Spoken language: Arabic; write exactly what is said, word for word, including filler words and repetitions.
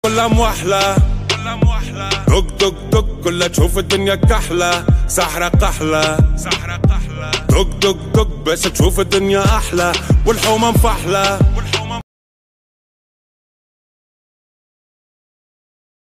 كلها موحلة، دق دق دق كلها تشوف الدنيا كحلة، سحرة قحلة دق دق دق بس تشوف الدنيا أحلى، والحومة مفحلة